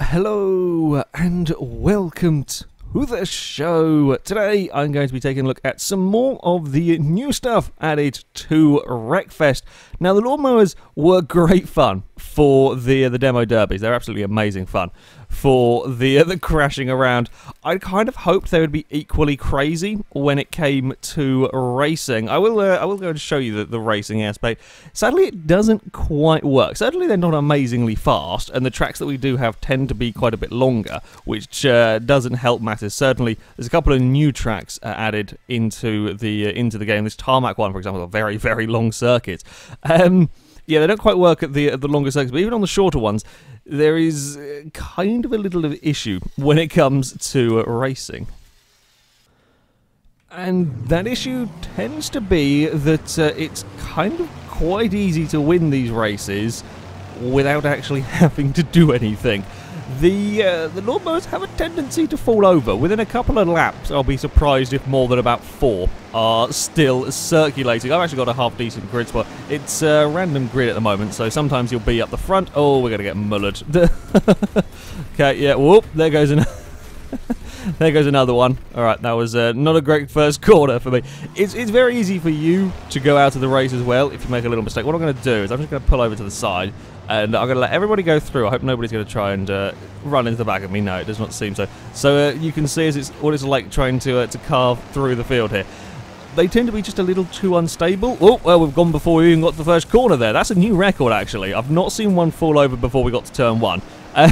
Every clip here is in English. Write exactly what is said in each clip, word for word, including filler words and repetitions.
Hello and welcome to the show. Today I'm going to be taking a look at some more of the new stuff added to Wreckfest. Now, the lawnmowers were great fun for the uh, the demo derbies. They're absolutely amazing fun for the uh, the crashing around. I kind of hoped they would be equally crazy when it came to racing. I will uh, I will go and show you the, the racing aspect. Sadly, it doesn't quite work. Certainly, they're not amazingly fast, and the tracks that we do have tend to be quite a bit longer, which uh, doesn't help matters. Certainly, there's a couple of new tracks uh, added into the uh, into the game. This tarmac one, for example, a very very long circuit. Um, yeah, they don't quite work at the at the longer circuits, but even on the shorter ones, there is kind of a little of issue when it comes to uh, racing. And that issue tends to be that uh, it's kind of quite easy to win these races without actually having to do anything. The uh, the lawnmowers have a tendency to fall over. Within a couple of laps, I'll be surprised if more than about four are still circulating. I've actually got a half-decent grid spot. It's a random grid at the moment, so sometimes you'll be up the front. Oh, we're going to get mullered. Okay, yeah, whoop, there goes another. There goes another one. Alright, that was uh, not a great first corner for me. It's, it's very easy for you to go out of the race as well if you make a little mistake. What I'm going to do is I'm just going to pull over to the side and I'm going to let everybody go through. I hope nobody's going to try and uh, run into the back of me. No, it does not seem so. So uh, you can see as it's, what it's like trying to, uh, to carve through the field here. They tend to be just a little too unstable. Oh, well, we've gone before we even got to the first corner there. That's a new record, actually. I've not seen one fall over before we got to turn one. Um,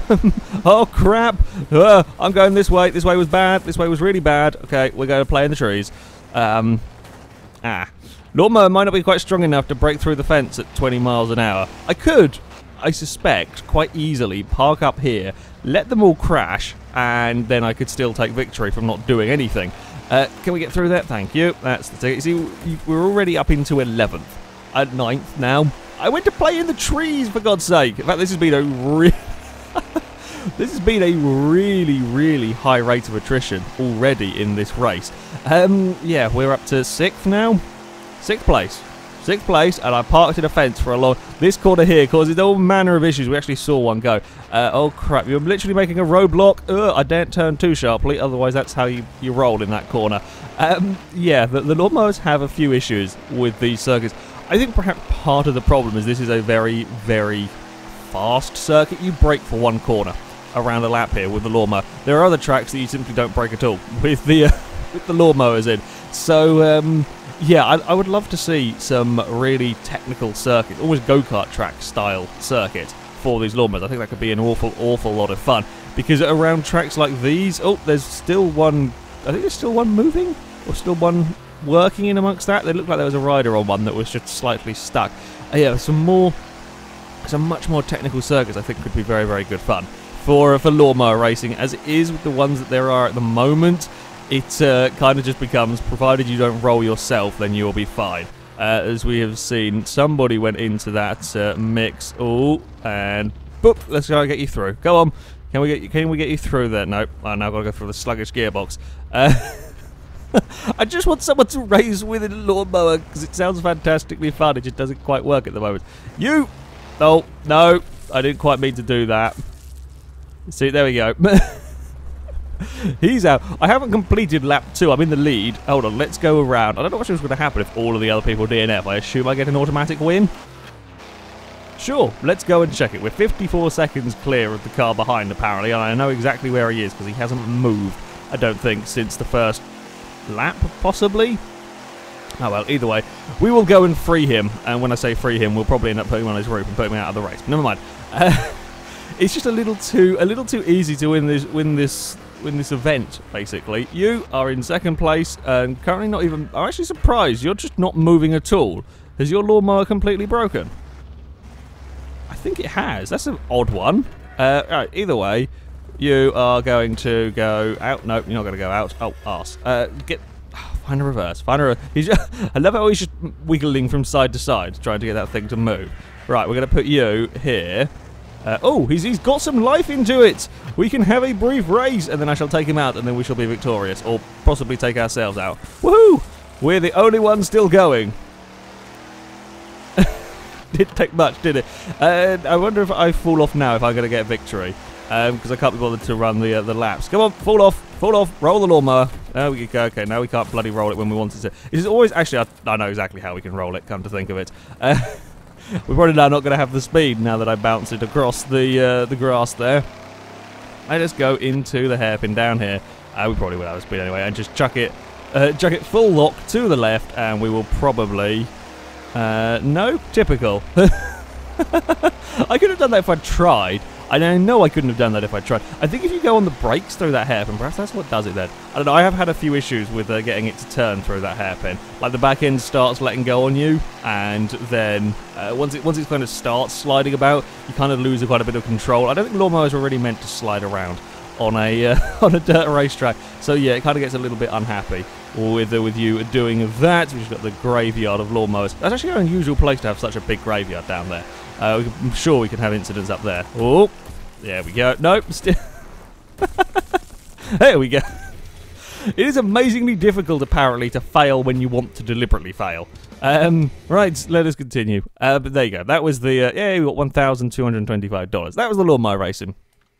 oh, crap. Uh, I'm going this way. This way was bad. This way was really bad. Okay, we're going to play in the trees. Um, ah. Lawnmower might not be quite strong enough to break through the fence at twenty miles an hour. I could, I suspect, quite easily park up here, let them all crash, and then I could still take victory from not doing anything. Uh, can we get through that? Thank you. That's the ticket. See, we're already up into eleventh. At ninth now. I went to play in the trees, for God's sake. In fact, this has been a really... this has been a really, really high rate of attrition already in this race. Um, yeah, we're up to sixth now. Sixth place. Sixth place, and I parked in a fence for a long... This corner here causes all manner of issues. We actually saw one go. Uh, oh, crap. You're literally making a roadblock. Ugh, I daren't turn too sharply, otherwise that's how you, you roll in that corner. Um, yeah, the, the lawnmowers have a few issues with these circuits. I think perhaps part of the problem is this is a very, very fast circuit. You brake for one corner around a lap here with the lawnmower. There are other tracks that you simply don't brake at all with the, uh, with the lawnmowers in. So, um... yeah, I, I would love to see some really technical circuit, almost go-kart track style circuit for these lawnmowers. I think that could be an awful, awful lot of fun. Because around tracks like these, oh, there's still one, I think there's still one moving? Or still one working in amongst that? They looked like there was a rider on one that was just slightly stuck. Uh, yeah, some more, some much more technical circuits I think could be very, very good fun for, for lawnmower racing, as it is with the ones that there are at the moment. It uh, kind of just becomes, provided you don't roll yourself, then you'll be fine. Uh, as we have seen, somebody went into that uh, mix. Oh, and boop, let's go and get you through. Go on. Can we get you, can we get you through there? Nope. I now got to go through the sluggish gearbox. Uh, I just want someone to race with a lawnmower because it sounds fantastically fun. It just doesn't quite work at the moment. You! Oh, no. I didn't quite mean to do that. See, there we go. He's out. I haven't completed lap two. I'm in the lead. Hold on, let's go around. I don't know what's going to happen if all of the other people D N F. I assume I get an automatic win. Sure, let's go and check it. We're fifty-four seconds clear of the car behind, apparently, and I know exactly where he is because he hasn't moved, I don't think, since the first lap, possibly. Oh well, either way, we will go and free him, and when I say free him, we'll probably end up putting him on his roof and putting him out of the race. But never mind. Uh, it's just a little too, a little too easy to win this, win this. in this event, basically. You are in second place and currently not even... I'm actually surprised you're just not moving at all. Has your lawnmower completely broken? I think it has. That's an odd one. Uh, right, either way, you are going to go out. Nope, you're not going to go out. Oh, arse. Uh, get... Oh, find a reverse. Find a reverse. He's just, I love how he's just wiggling from side to side, trying to get that thing to move. Right, we're going to put you here. Uh, oh, he's, he's got some life into it. We can have a brief race, and then I shall take him out, and then we shall be victorious, or possibly take ourselves out. Woohoo! We're the only ones still going. Didn't take much, did it? Uh, I wonder if I fall off now if I'm going to get victory. because um, I can't be bothered to run the uh, the laps. Come on, fall off, fall off, roll the lawnmower. There we go. Okay, now we can't bloody roll it when we wanted to. It's always actually I, I know exactly how we can roll it. Come to think of it, uh, we're probably now not going to have the speed now that I bounce it across the uh, the grass there. Let us go into the hairpin down here. Uh, we probably will have the speed anyway, and just chuck it, uh, chuck it full lock to the left, and we will probably. Uh, no, typical. I could have done that if I tried. And I know I couldn't have done that if I tried. I think if you go on the brakes through that hairpin, perhaps that's what does it then. I don't know, I have had a few issues with uh, getting it to turn through that hairpin. Like the back end starts letting go on you, and then uh, once it once it kind of starts sliding about, you kind of lose quite a bit of control. I don't think lawnmowers are really meant to slide around on a uh, on a dirt racetrack. So yeah, it kind of gets a little bit unhappy with uh, with you doing that. We've got the graveyard of lawnmowers. That's actually an unusual place to have such a big graveyard down there. Uh, I'm sure we can have incidents up there. Oh, there we go. Nope, still. There we go. It is amazingly difficult, apparently, to fail when you want to deliberately fail. Um, right, let us continue. Uh, but there you go. That was the, uh, yeah, we got one thousand two hundred twenty-five dollars. That was the lawnmower racing.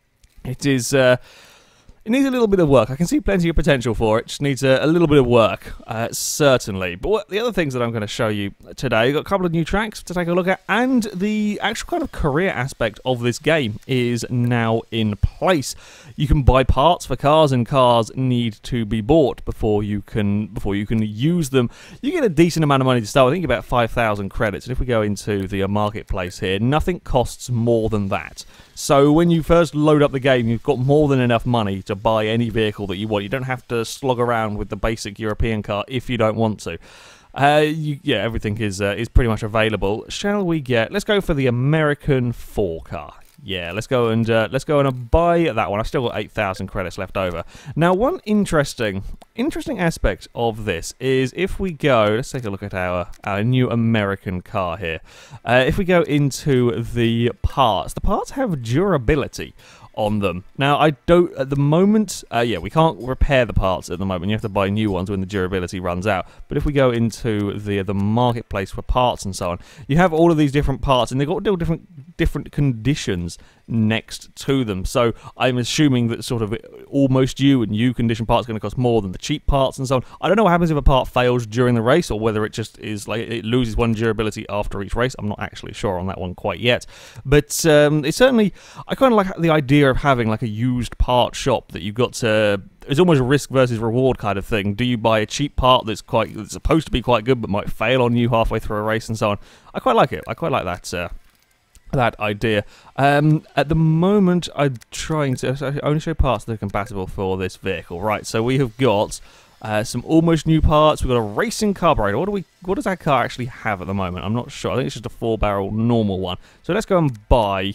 It is, uh, it needs a little bit of work. I can see plenty of potential for it. Just needs a, a little bit of work, uh, certainly. But what, the other things that I'm going to show you today, we've got a couple of new tracks to take a look at, and the actual kind of career aspect of this game is now in place. You can buy parts for cars, and cars need to be bought before you can before you can use them. You get a decent amount of money to start with. I think about five thousand credits. And if we go into the uh, marketplace here, nothing costs more than that. So when you first load up the game, you've got more than enough money to buy any vehicle that you want. You don't have to slog around with the basic European car if you don't want to. Uh, you, yeah, everything is uh, is pretty much available. Shall we get? Let's go for the American four car. Yeah, let's go and uh, let's go and buy that one. I've still got eight thousand credits left over. Now, one interesting interesting aspect of this is if we go, let's take a look at our our new American car here. Uh, if we go into the parts, the parts have durability on them. Now, I don't, at the moment, uh, yeah, we can't repair the parts at the moment. You have to buy new ones when the durability runs out. But if we go into the the marketplace for parts and so on, you have all of these different parts, and they've got all different different conditions next to them. So I'm assuming that sort of almost new and new condition parts are going to cost more than the cheap parts and so on. I don't know what happens if a part fails during the race, or whether it just is like it loses one durability after each race. I'm not actually sure on that one quite yet. But um, it's certainly, I kind of like the idea of having like a used part shop that you've got to, it's almost a risk versus reward kind of thing. Do you buy a cheap part that's quite that's supposed to be quite good but might fail on you halfway through a race and so on? I quite like it. I quite like that uh, that idea. Um, at the moment, I'm trying to so I only show parts that are compatible for this vehicle. Right, so we have got uh, some almost new parts. We've got a racing carburetor. What do we? What does that car actually have at the moment? I'm not sure. I think it's just a four-barrel normal one. So let's go and buy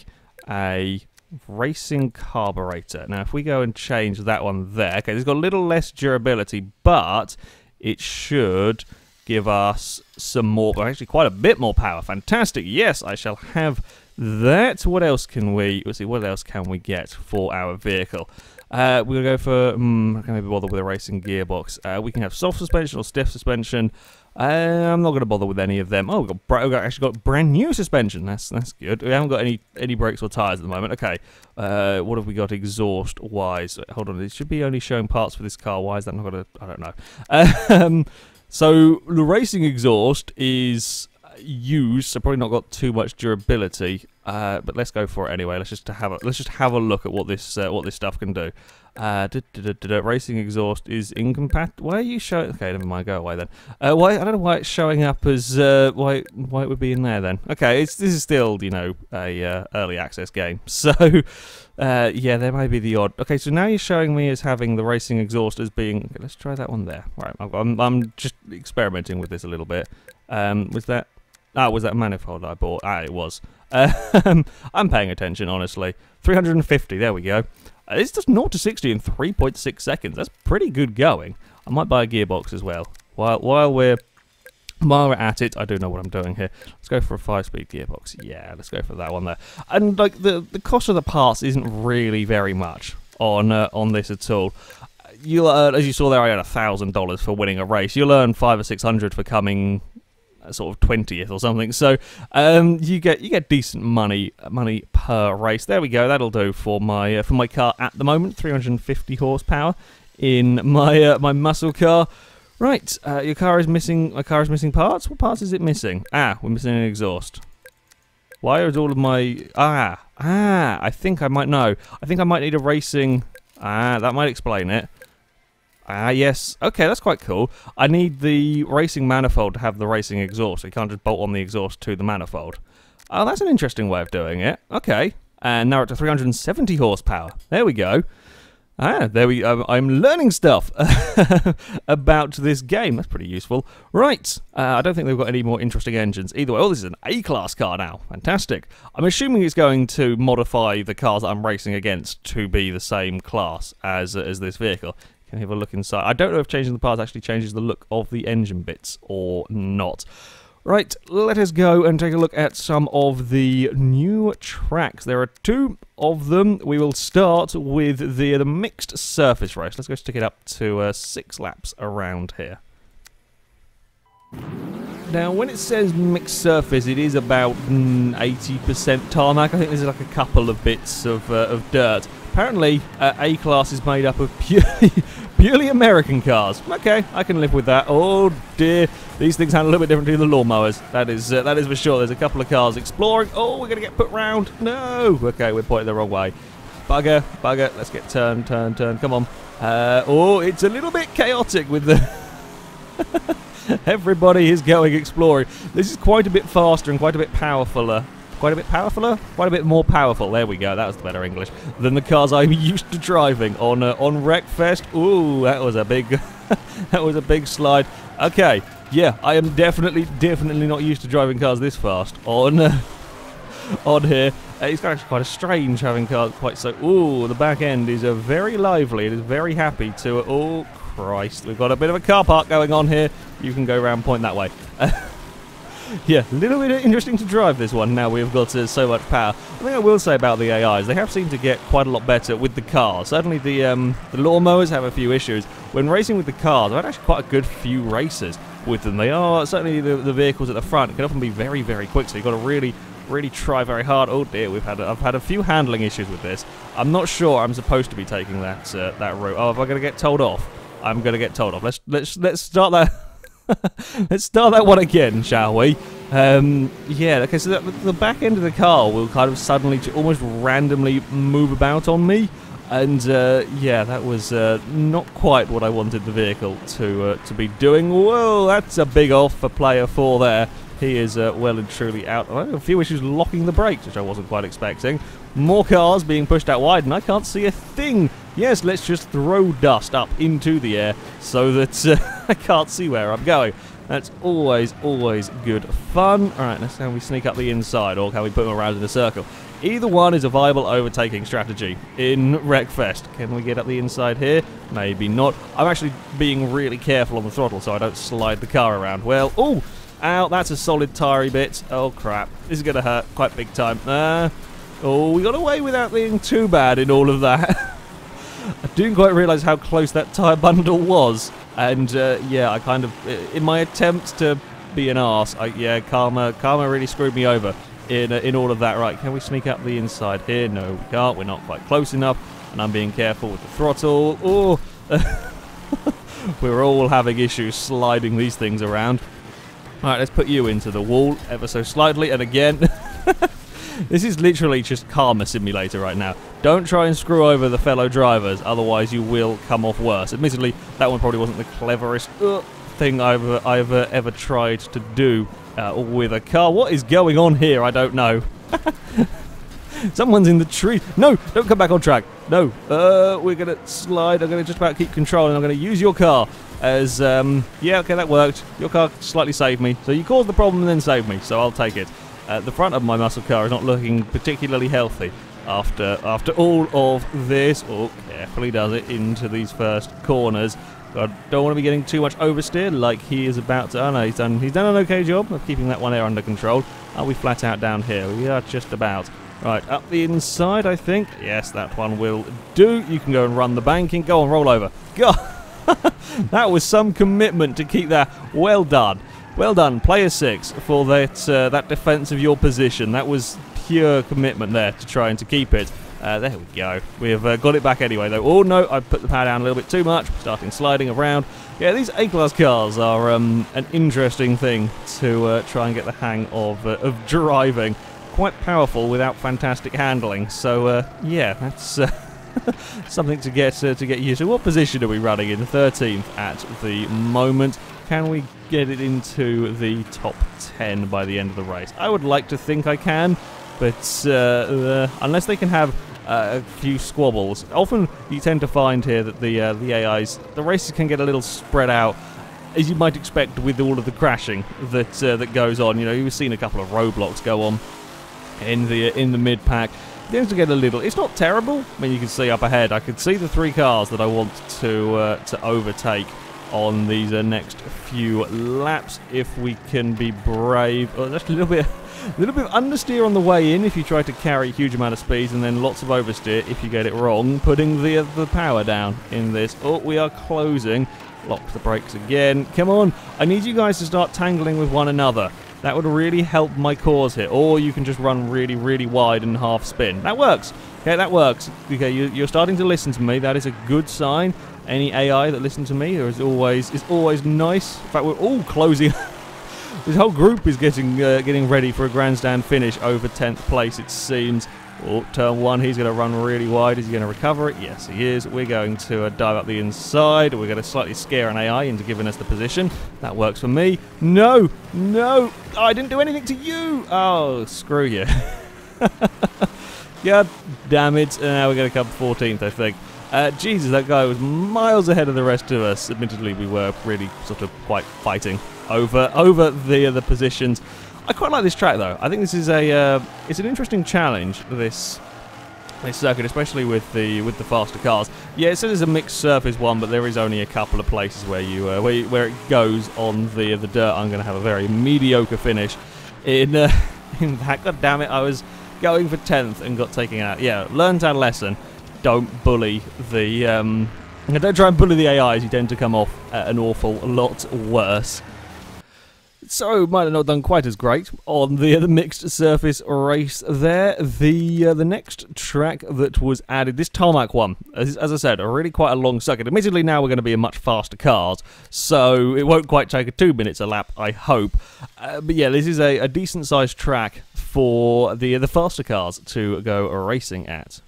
a racing carburetor. Now, if we go and change that one there, okay, it's got a little less durability, but it should give us some more, well, actually quite a bit more power. Fantastic. Yes, I shall have that. What else can we, let's see, what else can we get for our vehicle? Uh, we're going to go for, um, I can maybe bother with a racing gearbox. Uh, we can have soft suspension or stiff suspension. Uh, I'm not going to bother with any of them. Oh, we've, got, we've got, actually got brand new suspension. That's that's good. We haven't got any any brakes or tyres at the moment. Okay, uh, what have we got exhaust-wise? Hold on, it should be only showing parts for this car. Why is that not going to, I don't know. Um, so the racing exhaust is used, so probably not got too much durability. Uh, but let's go for it anyway. Let's just have a let's just have a look at what this uh, what this stuff can do. Uh, da, da, da, da, da, racing exhaust is incompatible. Why are you showing? Okay, never mind. Go away then. Uh, why? I don't know why it's showing up as uh, why why it would be in there then. Okay, it's this is still you know a uh, early access game. So uh, yeah, there may be the odd. Okay, so now you're showing me as having the racing exhaust as being. Okay, let's try that one there. Right, I'm I'm just experimenting with this a little bit. Um, was that? Ah, was that manifold I bought? Ah, it was. Um, I'm paying attention, honestly. three hundred fifty, there we go. Uh, it's just zero to sixty in three point six seconds. That's pretty good going. I might buy a gearbox as well. While while we're while we're at it, I do know what I'm doing here. Let's go for a five-speed gearbox. Yeah, let's go for that one there. And like the the cost of the parts isn't really very much on uh, on this at all. You'll uh, as you saw there, I had a thousand dollars for winning a race. You'll earn five or six hundred for coming. sort of twentieth or something. So um, you get you get decent money money per race. There we go. That'll do for my uh, for my car at the moment. three hundred fifty horsepower in my uh, my muscle car. Right, uh, your car is missing. My car is missing parts. What parts is it missing? Ah, we're missing an exhaust. Why is all of my ah ah? I think I might know. I think I might need a racing. Ah, that might explain it. Ah, yes. Okay, that's quite cool. I need the racing manifold to have the racing exhaust. So you can't just bolt on the exhaust to the manifold. Oh, that's an interesting way of doing it. Okay. And now we're up to three hundred seventy horsepower. There we go. Ah, there we um, I'm learning stuff about this game. That's pretty useful. Right. Uh, I don't think they've got any more interesting engines. Either way, oh, this is an A-class car now. Fantastic. I'm assuming it's going to modify the cars that I'm racing against to be the same class as, uh, as this vehicle. Can we have a look inside? I don't know if changing the parts actually changes the look of the engine bits or not. Right, let us go and take a look at some of the new tracks. There are two of them. We will start with the, the mixed surface race. Let's go stick it up to uh, six laps around here. Now, when it says mixed surface, it is about eighty percent tarmac. I think there's like a couple of bits of, uh, of dirt. Apparently, uh, A-Class is made up of purely, purely American cars. Okay, I can live with that. Oh dear, these things sound a little bit different to the lawnmowers. That is, uh, that is for sure. There's a couple of cars exploring. Oh, we're going to get put round. No. Okay, we're pointing the wrong way. Bugger, bugger. Let's get turned, turned, turned. Come on. Uh, oh, it's a little bit chaotic with the... Everybody is going exploring. This is quite a bit faster and quite a bit powerfuler. Quite a bit powerfuler? Quite a bit more powerful. There we go. That was the better English. Than the cars I'm used to driving on uh, on Wreckfest. Ooh, that was a big... that was a big slide. Okay. Yeah, I am definitely, definitely not used to driving cars this fast on, uh, on here. Uh, it's actually quite a strange having cars quite so... Ooh, the back end is uh, very lively. It is very happy to... Uh, oh, Christ. We've got a bit of a car park going on here. You can go around point that way. Yeah, a little bit interesting to drive this one now we've got uh, so much power. I think I will say about the A Is, they have seemed to get quite a lot better with the cars. Certainly the, um, the lawnmowers have a few issues. When racing with the cars, I've had actually quite a good few races with them. They are, certainly the, the vehicles at the front can often be very, very quick, so you've got to really, really try very hard. Oh dear, we've had, I've had a few handling issues with this. I'm not sure I'm supposed to be taking that, uh, that route. Oh, am I going to get told off? I'm going to get told off. Let's, let's, let's start that... Let's start that one again, shall we? Um, yeah, okay, so that, the back end of the car will kind of suddenly, almost randomly move about on me. And, uh, yeah, that was uh, not quite what I wanted the vehicle to uh, to be doing. Whoa, that's a big off for player four there. He is uh, well and truly out. I have a few issues locking the brakes, which I wasn't quite expecting. More cars being pushed out wide, and I can't see a thing. Yes, let's just throw dust up into the air so that uh, I can't see where I'm going. That's always, always good fun. All right, let's see how we sneak up the inside, or can we put them around in a circle. Either one is a viable overtaking strategy in Wreckfest. Can we get up the inside here? Maybe not. I'm actually being really careful on the throttle so I don't slide the car around. Well, oh, ow, that's a solid tire bit. Oh, crap. This is going to hurt quite big time. Uh, oh, we got away without being too bad in all of that. I didn't quite realise how close that tyre bundle was. And, uh, yeah, I kind of, in my attempt to be an arse, I, yeah, Karma, Karma really screwed me over in, uh, in all of that. Right, can we sneak up the inside here? No, we can't. We're not quite close enough. And I'm being careful with the throttle. Oh, we're all having issues sliding these things around. All right, let's put you into the wall ever so slightly. And again... This is literally just Karma Simulator right now. Don't try and screw over the fellow drivers, otherwise you will come off worse. Admittedly, that one probably wasn't the cleverest uh, thing I've, uh, I've uh, ever tried to do uh, with a car. What is going on here? I don't know. Someone's in the tree. No, don't come back on track. No, uh, we're going to slide. I'm going to just about keep control, and I'm going to use your car as, um, yeah, okay, that worked. Your car slightly saved me. So you caused the problem and then saved me, so I'll take it. Uh, the front of my muscle car is not looking particularly healthy after after all of this. Oh, carefully does it into these first corners. I don't want to be getting too much oversteer like he is about to. Oh no, he's done, he's done an okay job of keeping that one there under control. Are we flat out down here? We are just about. Right, up the inside, I think. Yes, that one will do. You can go and run the banking. Go on, roll over. God, that was some commitment to keep that. Well done. Well done, player six, for that uh, that defence of your position. That was pure commitment there to trying to keep it. Uh, there we go. We've uh, got it back anyway, though. Oh, no, I put the power down a little bit too much. Starting sliding around. Yeah, these A-Class cars are um, an interesting thing to uh, try and get the hang of, uh, of driving. Quite powerful without fantastic handling. So, uh, yeah, that's uh, something to get, uh, to get used to. What position are we running in? thirteenth at the moment. Can we get it into the top ten by the end of the race? I would like to think I can, but uh, uh, unless they can have uh, a few squabbles. Often you tend to find here that the uh, the A Is, the races can get a little spread out, as you might expect with all of the crashing that uh, that goes on. You know, you've seen a couple of roadblocks go on in the in the mid pack. It tends to get a little. It's not terrible. I mean, you can see up ahead. I can see the three cars that I want to uh, to overtake on these uh, next few laps if we can be brave. Oh, just a little bit. A little bit of understeer on the way in if you try to carry a huge amount of speed, and then lots of oversteer if you get it wrong, putting the, uh, the power down in this. Oh, we are closing. Lock the brakes again. Come on. I need you guys to start tangling with one another. That would really help my cause here. Or you can just run really, really wide and half spin. That works. Okay, that works. Okay, you, you're starting to listen to me. That is a good sign. Any A I that listens to me is always, is always nice. In fact, we're all closing. This whole group is getting uh, getting ready for a grandstand finish over tenth place, it seems. Oh, turn one, he's going to run really wide. Is he going to recover it? Yes, he is. We're going to uh, dive up the inside. We're going to slightly scare an A I into giving us the position. That works for me. No, no, oh, I didn't do anything to you. Oh, screw you. God damn it. And now we're going to come fourteenth, I think. Uh, Jesus, that guy was miles ahead of the rest of us. Admittedly, we were really sort of quite fighting over over the uh, the positions. I quite like this track, though. I think this is a uh, it's an interesting challenge. This this circuit, especially with the with the faster cars. Yeah, it says it's a mixed surface one, but there is only a couple of places where you uh, where you, where it goes on the the dirt. I'm going to have a very mediocre finish in uh, in that. God damn it! I was going for tenth and got taken out. Yeah, learned our lesson. Don't bully the um, don't try and bully the A Is. You tend to come off uh, an awful lot worse. So might have not done quite as great on the, the mixed surface race there. The uh, the next track that was added, this tarmac one, as, as I said, a really quite a long circuit. Admittedly, now we're going to be in much faster cars, so it won't quite take a two minutes a lap, I hope. Uh, but yeah, this is a, a decent sized track for the the faster cars to go racing at.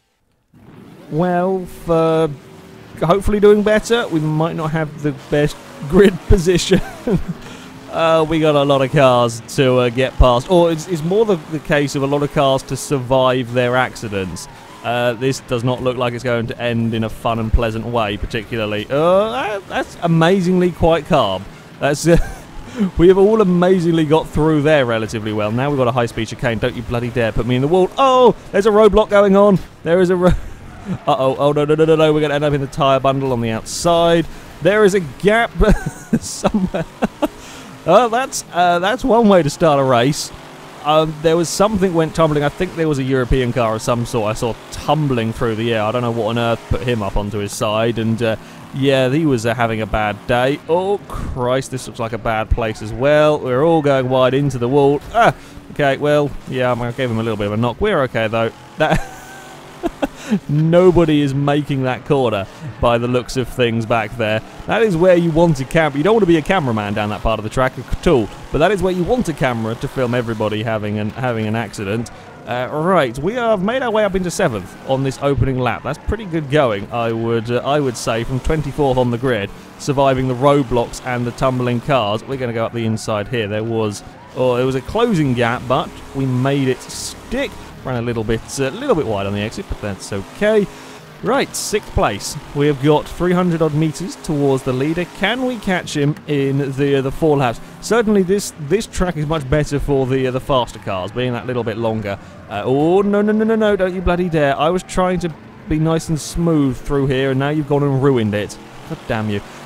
Well, for hopefully doing better, we might not have the best grid position. uh, we got a lot of cars to uh, get past. Or it's, it's more the, the case of a lot of cars to survive their accidents. Uh, this does not look like it's going to end in a fun and pleasant way, particularly. Uh, that's amazingly quite calm. That's... Uh, we have all amazingly got through there relatively well. Now we've got a high-speed chicane. Don't you bloody dare put me in the wall. Oh, there's a roadblock going on. There is a... Ro Uh-oh, oh no, no, no, no, no, we're going to end up in the tyre bundle on the outside. There is a gap somewhere. Oh, that's, uh, that's one way to start a race. Um, there was something went tumbling. I think there was a European car of some sort I saw tumbling through the air. I don't know what on earth put him up onto his side. And, uh, yeah, he was uh, having a bad day. Oh, Christ, this looks like a bad place as well. We're all going wide into the wall. Ah, okay, well, yeah, I gave him a little bit of a knock. We're okay, though. That... Nobody is making that corner by the looks of things back there. That is where you want a camera. You don't want to be a cameraman down that part of the track at all, but that is where you want a camera to film everybody having an having an accident. Uh, right, we have made our way up into seventh on this opening lap. That's pretty good going, I would uh, I would say, from twenty-fourth on the grid, surviving the roadblocks and the tumbling cars. We're going to go up the inside here. There was oh, there was a closing gap, but we made it stick. Ran a little bit, a uh, little bit wide on the exit, but that's okay. Right, sixth place. We have got three hundred odd meters towards the leader. Can we catch him in the uh, the four laps? Certainly, this this track is much better for the uh, the faster cars, being that little bit longer. Uh, oh no no no no no! Don't you bloody dare! I was trying to be nice and smooth through here, and now you've gone and ruined it. God damn you!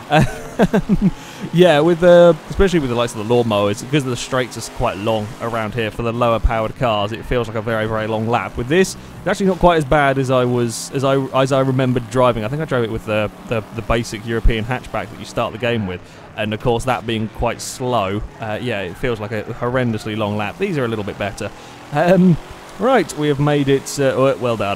Yeah, with the especially with the likes of the lawnmowers, because the straights are quite long around here for the lower powered cars, it feels like a very very long lap. With this, it's actually not quite as bad as I was as I as I remembered driving. I think I drove it with the the, the basic European hatchback that you start the game with, and of course that being quite slow, uh, yeah, it feels like a horrendously long lap. These are a little bit better. Um, right, we have made it. Uh, well done.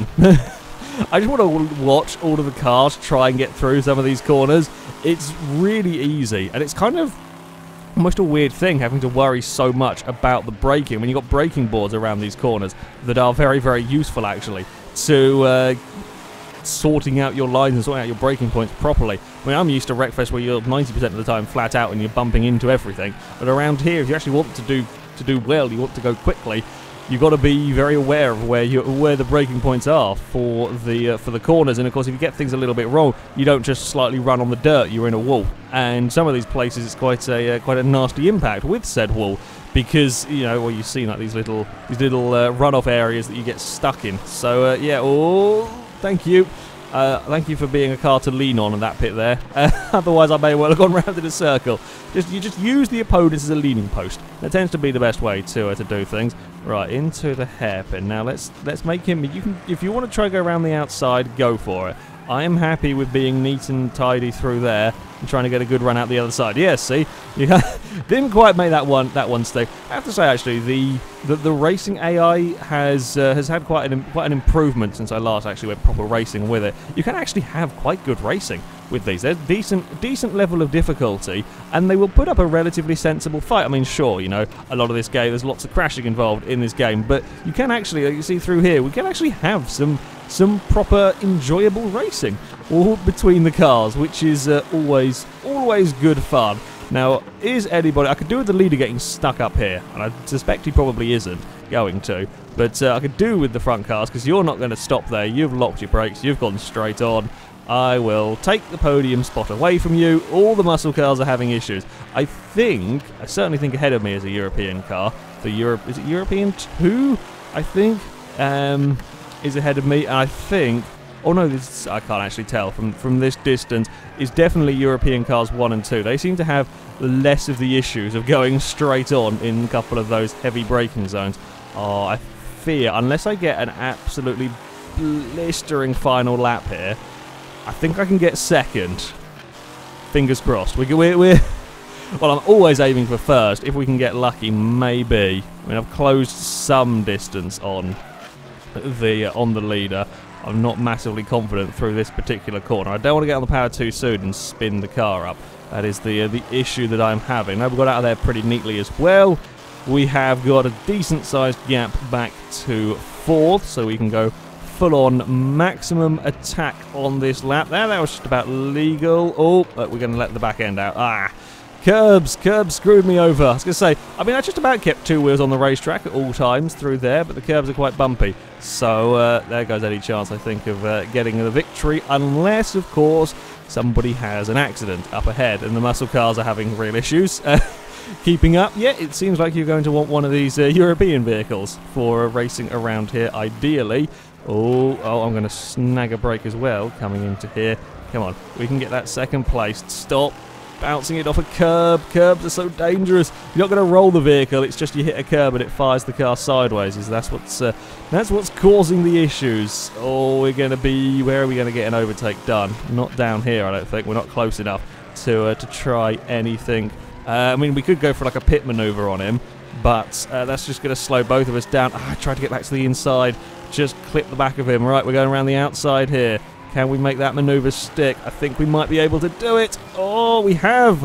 I just want to watch all of the cars try and get through some of these corners. It's really easy, and it's kind of almost a weird thing having to worry so much about the braking when you've got braking boards around these corners that are very, very useful, actually, to uh, sorting out your lines and sorting out your braking points properly. I mean, I'm used to Wreckfest where you're ninety percent of the time flat out and you're bumping into everything, but around here, if you actually want to do to do well, you want to go quickly, you've got to be very aware of where you where the braking points are for the uh, for the corners. And of course, if you get things a little bit wrong, you don't just slightly run on the dirt; you're in a wall. And some of these places, it's quite a uh, quite a nasty impact with said wall, because you know, well, you've seen like these little these little uh, runoff areas that you get stuck in. So uh, yeah, oh, thank you. Uh, thank you for being a car to lean on in that pit there. Uh, otherwise, I may well have gone round in a circle. Just you just use the opponents as a leaning post. That tends to be the best way to uh, to do things. Right, into the hairpin. Now let's let's make him. You can, if you want to try to go around the outside, go for it. I am happy with being neat and tidy through there and trying to get a good run out the other side. Yes, see, you didn't quite make that one that one stick. I have to say, actually, the the, the racing A I has uh, has had quite an quite an improvement since I last actually went proper racing with it. You can actually have quite good racing with these. There's decent decent level of difficulty, and they will put up a relatively sensible fight. I mean, sure, you know, a lot of this game, there's lots of crashing involved in this game, but you can actually, like you see through here, we can actually have some some proper enjoyable racing all between the cars, which is uh, always always good fun. Now, is anybody... I could do with the leader getting stuck up here, and I suspect he probably isn't going to, but uh, I could do with the front cars, because you're not going to stop there. You've locked your brakes, you've gone straight on. I will take the podium spot away from you. All the muscle cars are having issues. I think, I certainly think ahead of me is a European car. The Europe, is it European two? I think, um, is ahead of me, and I think, oh no, this, I can't actually tell from, from this distance, is definitely European cars one and two. They seem to have less of the issues of going straight on in a couple of those heavy braking zones. Oh, I fear, unless I get an absolutely blistering final lap here, I think I can get second. Fingers crossed. We, we're, we're well, I'm always aiming for first. If we can get lucky, maybe. I mean, I've closed some distance on the uh, on the leader. I'm not massively confident through this particular corner. I don't want to get on the power too soon and spin the car up. That is the uh, the issue that I'm having. Now, we got out of there pretty neatly as well. We have got a decent-sized gap back to fourth, so we can go full-on maximum attack on this lap. There, that was just about legal. Oh, but we're going to let the back end out. Ah, curbs, curbs screwed me over. I was going to say, I mean, I just about kept two wheels on the racetrack at all times through there, but the curbs are quite bumpy. So uh, there goes any chance, I think, of uh, getting the victory, unless, of course, somebody has an accident up ahead and the muscle cars are having real issues. Uh, keeping up, yeah, it seems like you're going to want one of these uh, European vehicles for uh, racing around here, ideally. Oh, oh, I'm going to snag a brake as well coming into here. Come on, we can get that second place. Stop bouncing it off a curb. Curbs are so dangerous. You're not going to roll the vehicle. It's just you hit a curb and it fires the car sideways. Is that's what's uh, that's what's causing the issues. Oh, we're going to be... Where are we going to get an overtake done? Not down here, I don't think. We're not close enough to uh, to try anything. Uh, I mean, we could go for like a pit maneuver on him, but uh, that's just going to slow both of us down. Oh, I tried to get back to the inside. Just clip the back of him. Right, we're going around the outside here. Can we make that maneuver stick? I think we might be able to do it. Oh, we have.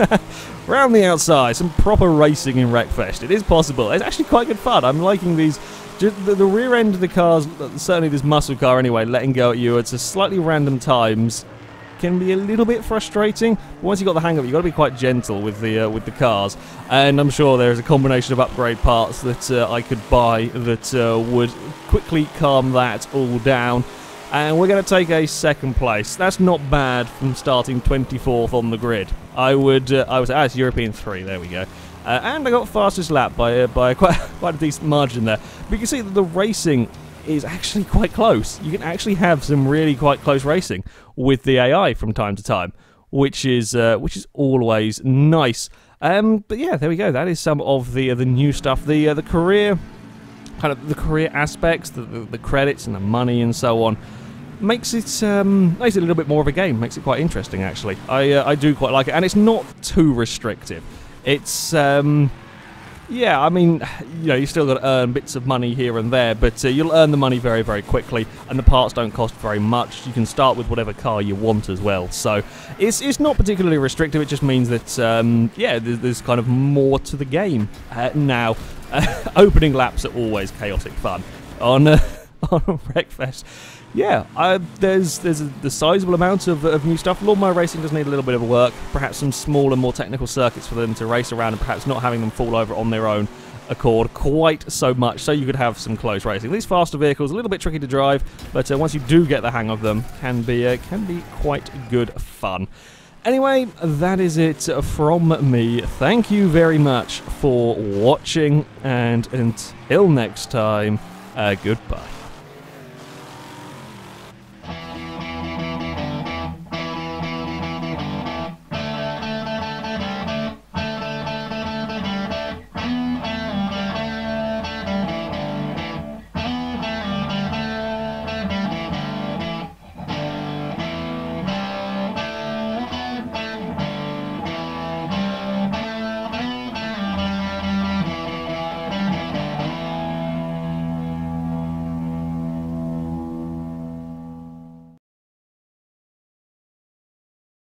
Round the outside. Some proper racing in Wreckfest. It is possible. It's actually quite good fun. I'm liking these. Just the, the rear end of the cars, certainly this muscle car anyway, letting go at you at slightly random times can be a little bit frustrating. But once you've got the hang of it, you've got to be quite gentle with the uh, with the cars. And I'm sure there's a combination of upgrade parts that uh, I could buy that uh, would quickly calm that all down. And we're going to take a second place. That's not bad from starting twenty-fourth on the grid. I would, uh, I was, ah, it's European three. There we go. Uh, and I got fastest lap by uh, by quite quite a decent margin there. But you can see that the racing is actually quite close. You can actually have some really quite close racing with the A I from time to time, which is uh, which is always nice. Um, but yeah, there we go. That is some of the uh, the new stuff. The uh, the career, kind of the career aspects, the, the, the credits and the money and so on, makes it um, makes it a little bit more of a game. Makes it quite interesting, actually. I uh, I do quite like it, and it's not too restrictive. It's um, yeah, I mean, you know, you still got to earn bits of money here and there, but uh, you'll earn the money very, very quickly, and the parts don't cost very much. You can start with whatever car you want as well, so it's it's not particularly restrictive. It just means that, um, yeah, there's, there's kind of more to the game. Uh, now, uh, opening laps are always chaotic fun on uh, on Wreckfest. Yeah, uh, there's there's a the sizable amount of, of new stuff. Lawnmower racing does need a little bit of work, perhaps some smaller, more technical circuits for them to race around, and perhaps not having them fall over on their own accord quite so much, so you could have some close racing. These faster vehicles are a little bit tricky to drive, but uh, once you do get the hang of them, can be uh, can be quite good fun. Anyway, that is it from me. Thank you very much for watching, and until next time, uh, goodbye.